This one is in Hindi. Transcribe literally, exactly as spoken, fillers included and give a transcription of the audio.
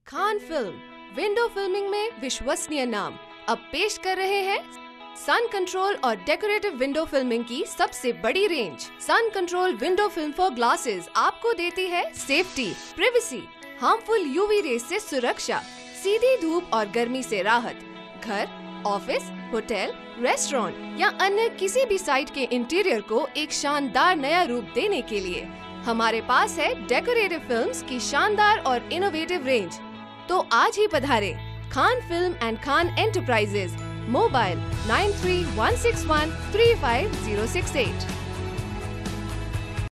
खान फिल्म विंडो फिल्मिंग में विश्वसनीय नाम अब पेश कर रहे हैं सन कंट्रोल और डेकोरेटिव विंडो फिल्मिंग की सबसे बड़ी range. Sun control window film for glasses आपको देती है safety, privacy, harmful UV rays से सुरक्षा, सीधी धूप और गर्मी से राहत। घर, ऑफिस, होटल, रेस्टोरेंट या अन्य किसी भी साइट के इंटीरियर को एक शानदार नया रूप देने के लिए हमारे पास है डेकोरेटिव फिल्म्स की शानदार और इनोवेटिव रेंज। तो आज ही पधारें Khan film and Khan enterprises, mobile nine three one six one three five zero six eight.